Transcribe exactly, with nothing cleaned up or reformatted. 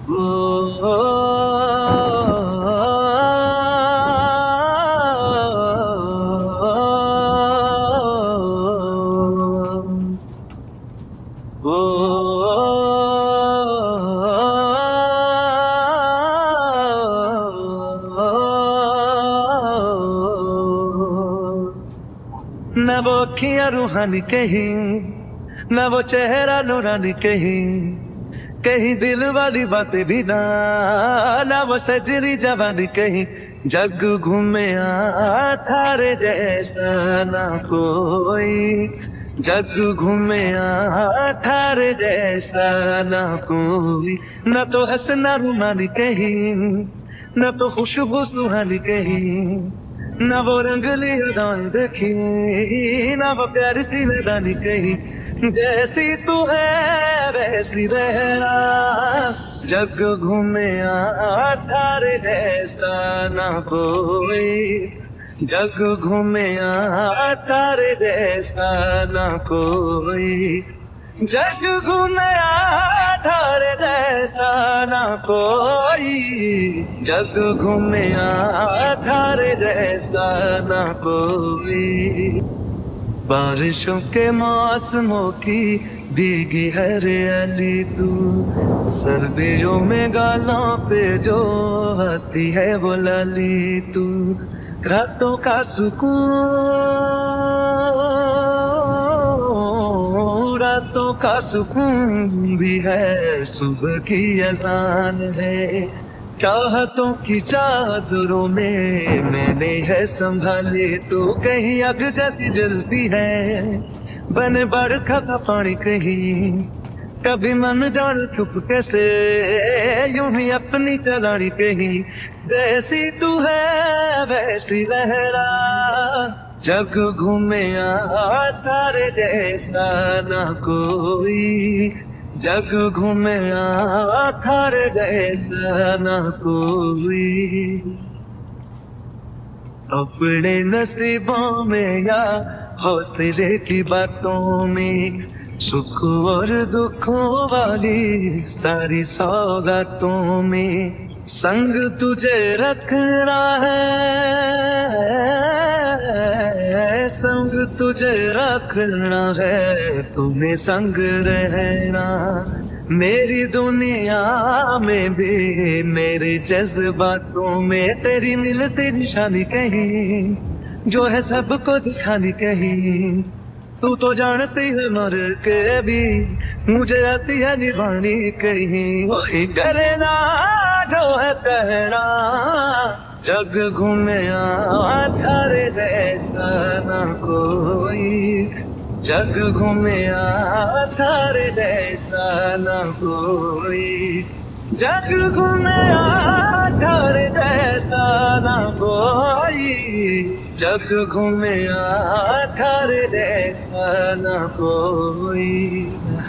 ओ, न वो अखियां रूहानी कहीं, न वो चेहरा नूरानी कहीं, कहीं दिल वाली बातें भी ना, ना वो सजरी जवानी कहीं। जग घूमे थारे जैसा ना कोई, जग घूमे थारे जैसा ना कोई। न तो हंसना रूमानी कहीं, न तो खुशबू सुहानी कहीं, ना वो रंगली अदाएं देखी, ना वो प्यारी सी मैदानी कही। जैसी तू है वैसी रहना, जग घूमे थारे जैसा ना कोई, जग घूमे थारे जैसा ना कोई, जग घूमे थारे जैसा ना कोई, जग घूमे थारे जैसा ना कोई। बारिशों के मौसमों की भीगी हरियाली तू, सर्दियों में गालों पे जो आती है वो लाली तू। रातों का सुकून, रातों का सुकून भी है, सुबह की अजान है। चाहतों की चादरों में मैंने है संभाली तू, कहीं आग जैसी जलती है, बन बरखा का पानी कहीं। कभी मन जान चुपके से यूं ही अपनी चलानी कहीं। जैसी तू है वैसी रहना, जग घूमे तारे जैसा ना कोई, जग घूमे थारे जैसा ना कोई। अपने नसीबों में या हौसले की बातों में, सुख और दुखों वाली सारी सौगातों में, संग तुझे रखना है, संग तुझे रखना है, तुम्हें संग रहना। मेरी दुनिया में भी मेरे जज्बातों में तेरी मिलती निशानी कहीं, जो है सबको दिखानी कहीं। तू तो जानती है मर के भी मुझे आती है निभानी कहीं। वही करना जो है कहना, जग घूमे थारे जैसा ना कोई, जग घूमे थारे जैसा ना कोई, जग घूमे थारे जैसा ना कोई, जग घूमे थारे जैसा ना कोई।